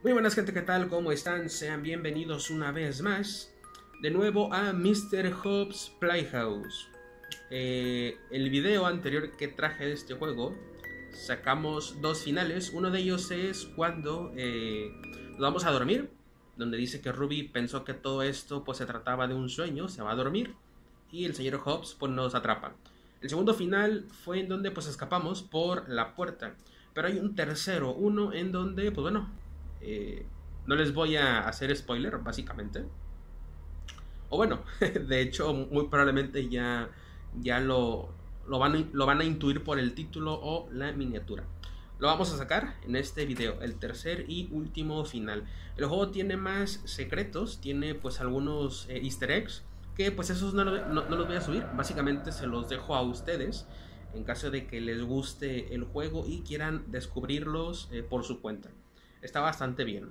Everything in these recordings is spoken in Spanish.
Muy buenas gente, ¿qué tal? ¿Cómo están? Sean bienvenidos una vez más de nuevo a Mr. Hobbs Playhouse. El video anterior que traje de este juego sacamos dos finales. Uno de ellos es cuando nos vamos a dormir, donde dice que Ruby pensó que todo esto pues se trataba de un sueño, se va a dormir y el señor Hobbs pues nos atrapa. El segundo final fue en donde pues escapamos por la puerta. Pero hay un tercero, uno en donde pues bueno, no les voy a hacer spoiler, básicamente. O bueno, de hecho, muy probablemente ya lo van a intuir por el título o la miniatura. Lo vamos a sacar en este video, el tercer y último final. El juego tiene más secretos, tiene pues algunos easter eggs, que pues esos no los voy a subir. Básicamente se los dejo a ustedes en caso de que les guste el juego y quieran descubrirlos por su cuenta. Está bastante bien.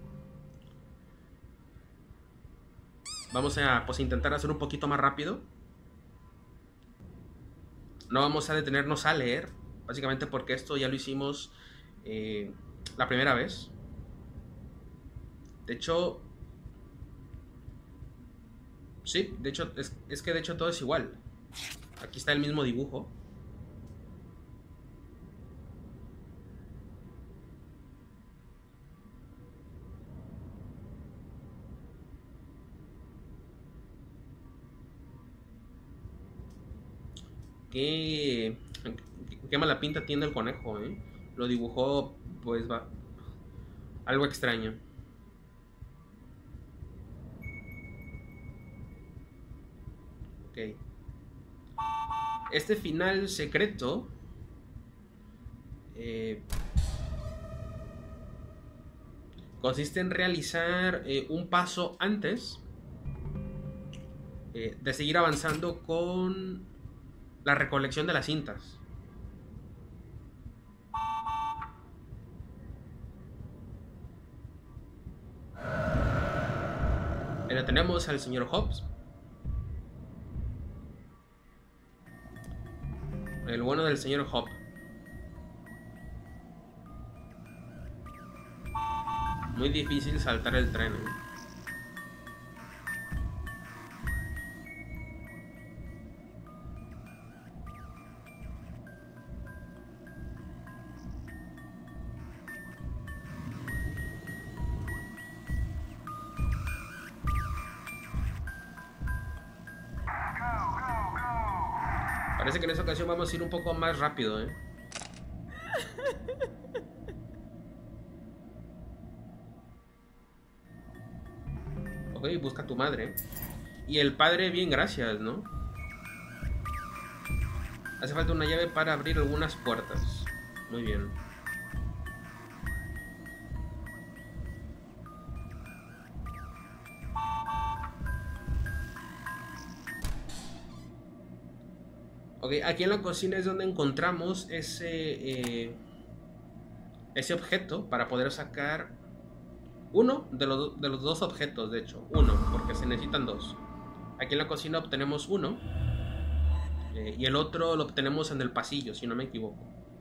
Vamos a pues intentar hacer un poquito más rápido. No vamos a detenernos a leer, básicamente porque esto ya lo hicimos la primera vez. De hecho, sí, de hecho es que de hecho todo es igual. Aquí está el mismo dibujo. Qué, qué mala pinta tiene el conejo, ¿eh? Lo dibujó, pues, va, algo extraño. Ok. Este final secreto consiste en realizar un paso antes de seguir avanzando con la recolección de las cintas. Ahí tenemos al señor Hobbs. El bueno del señor Hobbs. Muy difícil saltar el tren, ¿eh? Parece que en esta ocasión vamos a ir un poco más rápido, ¿eh? Ok, busca a tu madre. Y el padre, bien, gracias, ¿no? Hace falta una llave para abrir algunas puertas. Muy bien. Ok, aquí en la cocina es donde encontramos ese objeto para poder sacar uno de los dos objetos, de hecho. Uno, porque se necesitan dos. Aquí en la cocina obtenemos uno y el otro lo obtenemos en el pasillo, si no me equivoco.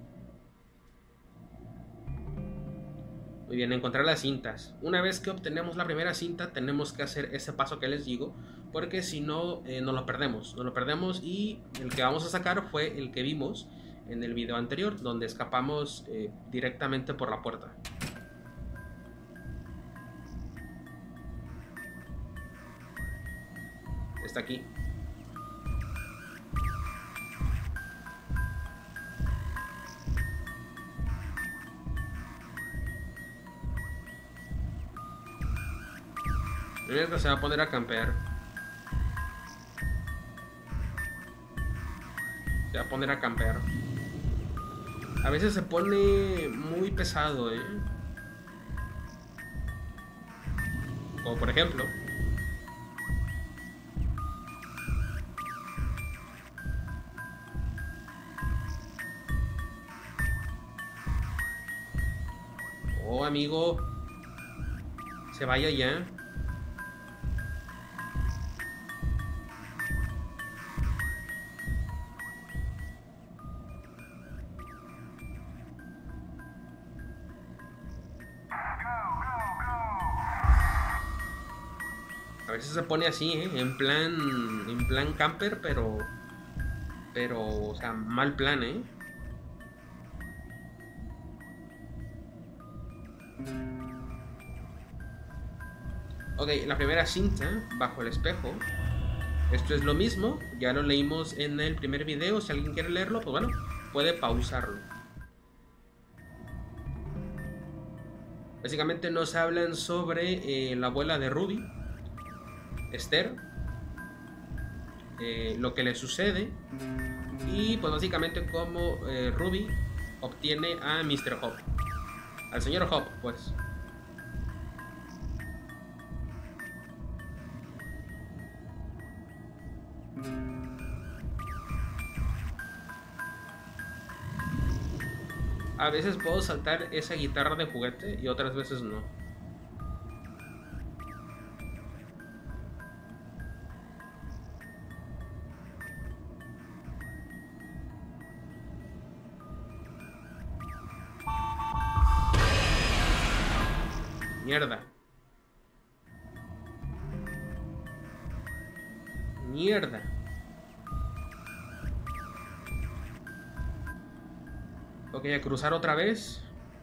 Muy bien, encontrar las cintas. Una vez que obtenemos la primera cinta, tenemos que hacer ese paso que les digo, porque si no, nos lo perdemos. Nos lo perdemos y el que vamos a sacar fue el que vimos en el video anterior, donde escapamos directamente por la puerta. Está aquí. Mira que se va a poner a campear. Se va a poner a campear. A veces se pone muy pesado, ¿eh? Como por ejemplo. Oh, amigo. Se vaya ya. ver si se pone así, en plan camper, pero, o sea, mal plan, Ok, la primera cinta, bajo el espejo. Esto es lo mismo, ya lo leímos en el primer video. Si alguien quiere leerlo, pues bueno, puede pausarlo. Básicamente nos hablan sobre la abuela de Ruby, Esther, lo que le sucede y pues básicamente cómo Ruby obtiene a Mr. Hop, al señor Hop, pues. A veces puedo saltar esa guitarra de juguete y otras veces no. Mierda. Mierda. Ok, a cruzar otra vez.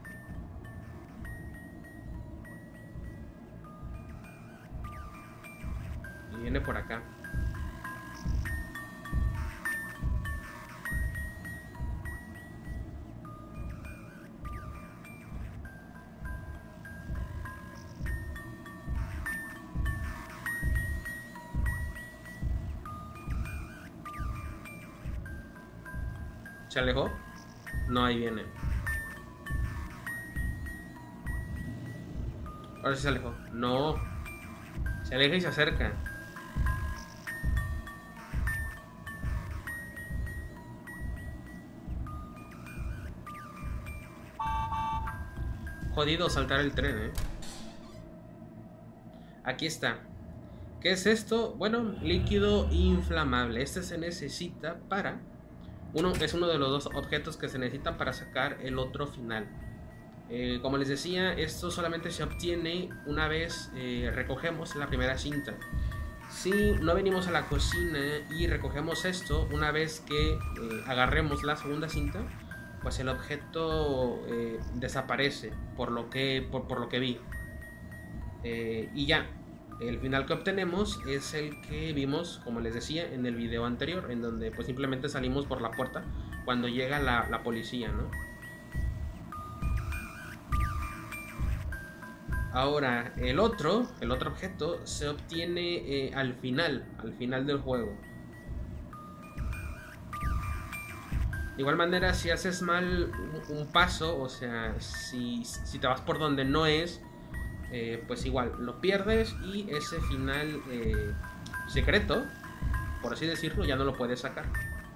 Y viene por acá. ¿Se alejó? No, ahí viene. Ahora sí se alejó. No. Se aleja y se acerca. Jodido saltar el tren, Aquí está. ¿Qué es esto? Bueno, líquido inflamable. Este se necesita para... es uno de los dos objetos que se necesitan para sacar el otro final. Como les decía, esto solamente se obtiene una vez recogemos la primera cinta. Si no venimos a la cocina y recogemos esto, una vez que agarremos la segunda cinta, pues el objeto desaparece, por lo que vi. Y ya, el final que obtenemos es el que vimos, como les decía, en el video anterior, en donde pues simplemente salimos por la puerta cuando llega la policía, ¿no? Ahora, el otro objeto se obtiene al final del juego. De igual manera, si haces mal un paso, o sea, si te vas por donde no es, pues igual lo pierdes y ese final secreto, por así decirlo, ya no lo puedes sacar.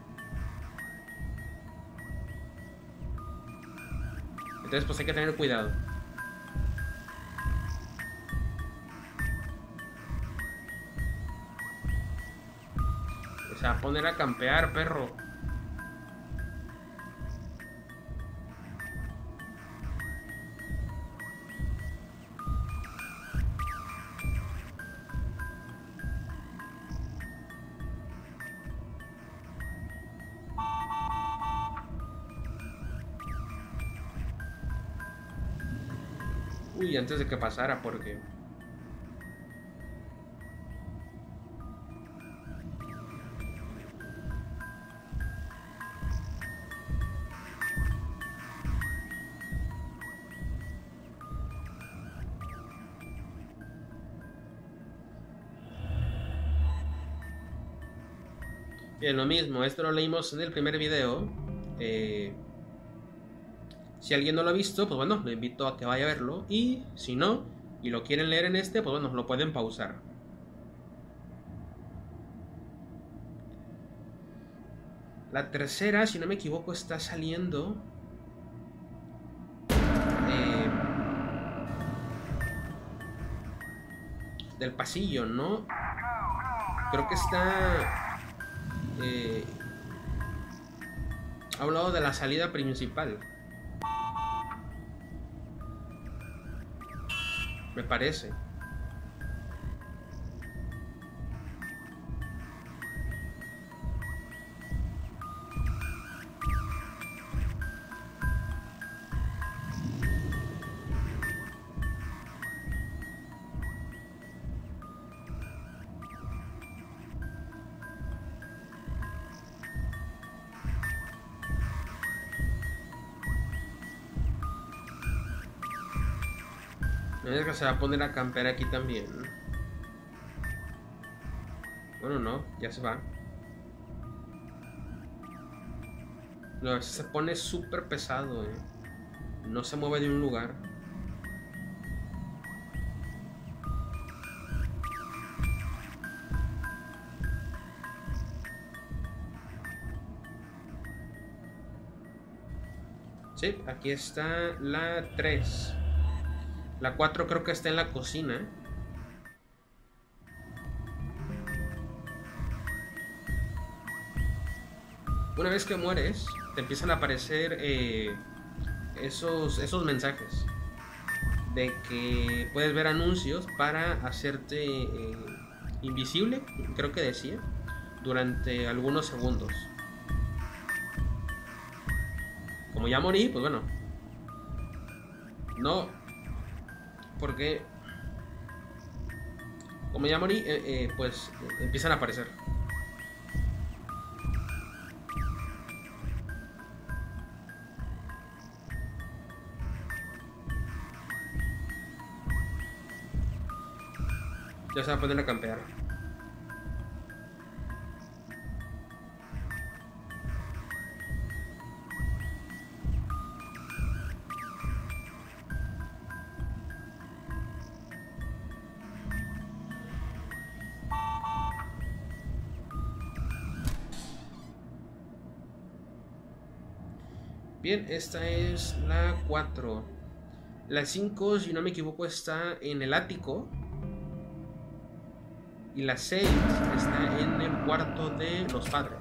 Entonces pues hay que tener cuidado. O sea, poner a campear, perro. Uy, antes de que pasara, porque... Bien, lo mismo, esto lo leímos en el primer video. Si alguien no lo ha visto, pues bueno, lo invito a que vaya a verlo. Y si no, y lo quieren leer en este, pues bueno, lo pueden pausar. La tercera, si no me equivoco, está saliendo del pasillo, ¿no? Creo que está a un lado de la salida principal, me parece. Es que se va a poner a campear aquí también. Bueno, no, ya se va. No, se pone súper pesado, No se mueve de un lugar. Sí, aquí está la 3. La 4 creo que está en la cocina. Una vez que mueres, te empiezan a aparecer esos mensajes de que puedes ver anuncios para hacerte invisible, creo que decía, durante algunos segundos. Como ya morí, pues bueno. No, porque como ya morí, pues empiezan a aparecer. Ya se va a poner a campear. Bien, esta es la 4. La 5, si no me equivoco, está en el ático. Y la 6 está en el cuarto de los padres.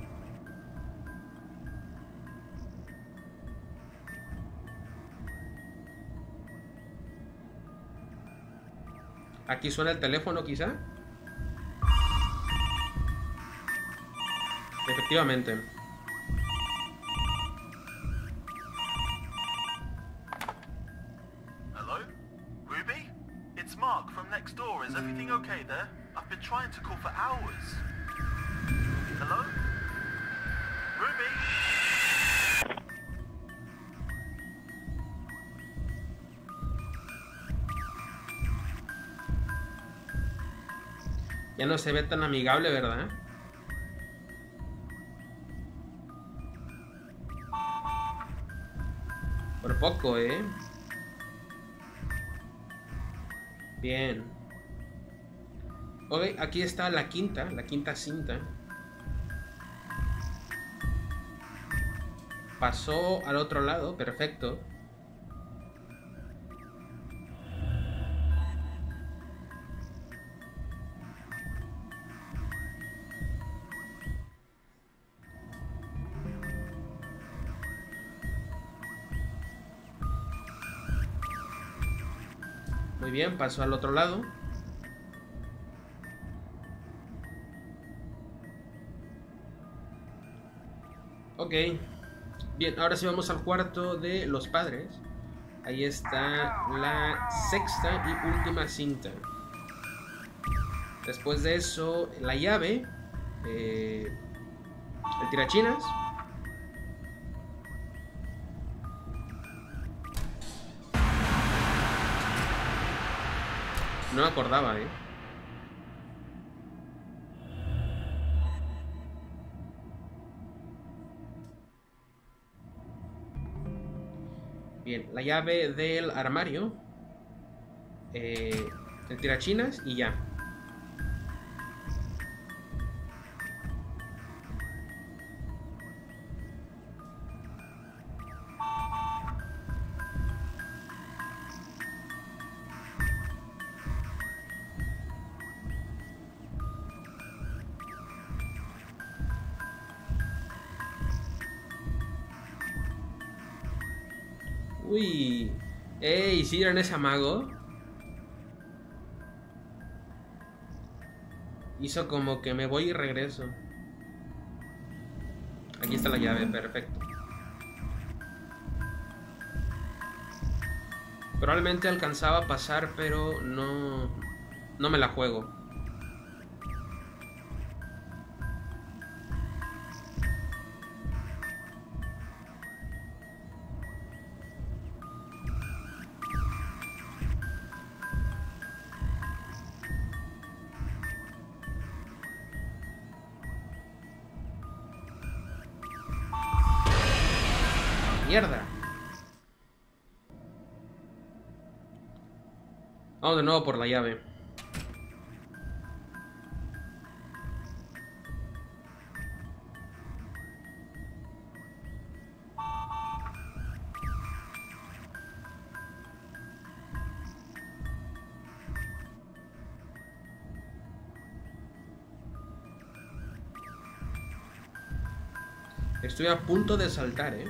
Aquí suena el teléfono, quizá. Efectivamente. Hello? Ruby? It's Mark from next door. Is everything okay there? I've been trying to call for hours. Hello? Ruby? Ya no se ve tan amigable, ¿verdad? Por poco, ¿eh? Bien. Ok, aquí está la quinta cinta. Pasó al otro lado, perfecto. Muy bien, pasó al otro lado. Ok. Bien, ahora sí vamos al cuarto de los padres. Ahí está la sexta y última cinta. Después de eso, la llave. El tirachinas. No me acordaba, Bien, la llave del armario. El tirachinas y ya. Uy. Ey, ¿sí eran ese amago? Hizo como que me voy y regreso. Aquí está la llave, perfecto. Probablemente alcanzaba a pasar, pero no me la juego. ¡Mierda! Vamos de nuevo por la llave. Estoy a punto de saltar, ¿eh?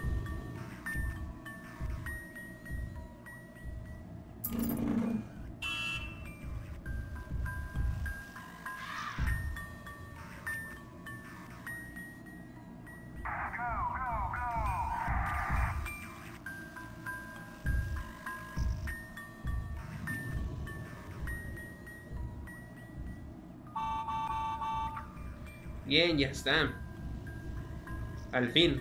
Bien, ya está. Al fin.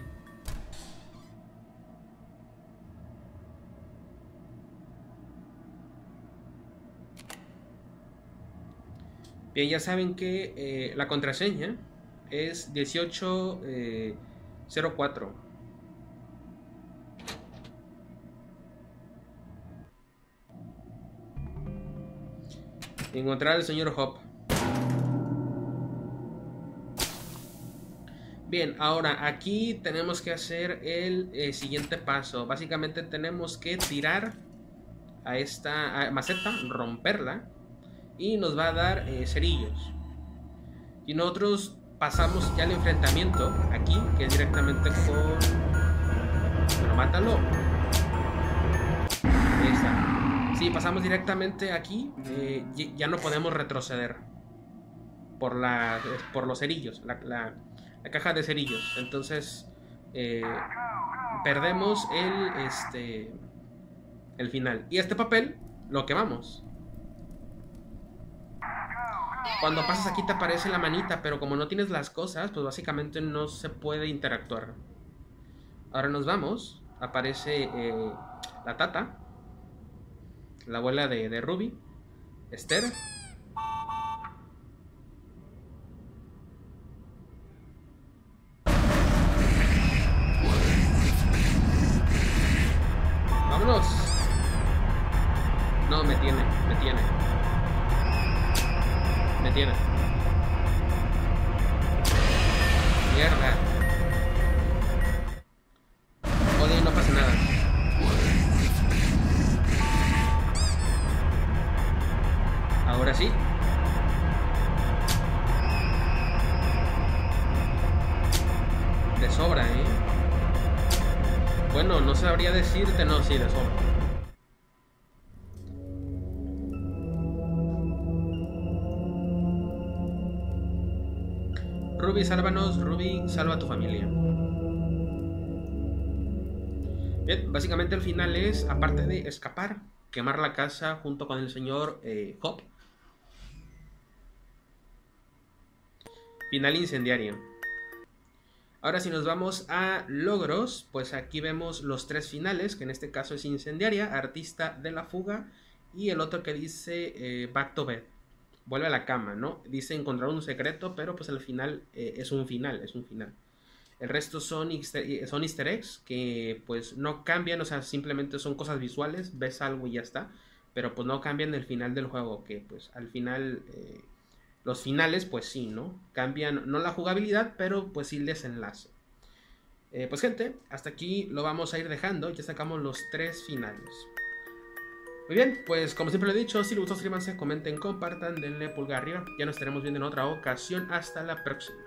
Bien, ya saben que la contraseña es 1804. Encontrar al señor Hop. Bien, ahora aquí tenemos que hacer el siguiente paso. Básicamente tenemos que tirar a esta maceta, romperla, y nos va a dar cerillos. Y nosotros pasamos ya el enfrentamiento aquí, que es directamente con... Pero mátalo. Ahí está. Sí, pasamos directamente aquí. Ya no podemos retroceder por los cerillos, la caja de cerillos. Entonces perdemos el final. Y este papel lo quemamos. Cuando pasas aquí te aparece la manita, pero como no tienes las cosas, pues básicamente no se puede interactuar. Ahora nos vamos. Aparece la Tata, la abuela de Ruby, Esther. ¡Vámonos! No, me tiene. Mierda. Oye, no pasa nada. Ahora sí. De sobra, ¿eh? Bueno, no sabría decirte, no, sí, de sobra. Ruby, sálvanos. Ruby, salva a tu familia. Bien, básicamente el final es, aparte de escapar, quemar la casa junto con el señor Hop. Final incendiario. Ahora si nos vamos a logros, pues aquí vemos los 3 finales, que en este caso es incendiaria, artista de la fuga, y el otro que dice back to bed, vuelve a la cama, ¿no? Dice encontrar un secreto, pero pues al final es un final. El resto son easter eggs que pues no cambian, o sea, simplemente son cosas visuales, ves algo y ya está, pero pues no cambian el final del juego, que pues al final... los finales, pues sí, ¿no? Cambian, no la jugabilidad, pero pues sí el desenlace. Pues gente, hasta aquí lo vamos a ir dejando. Ya sacamos los 3 finales. Muy bien, pues como siempre lo he dicho, si les gustó, suscríbanse, comenten, compartan, denle pulgar arriba. Ya nos estaremos viendo en otra ocasión. Hasta la próxima.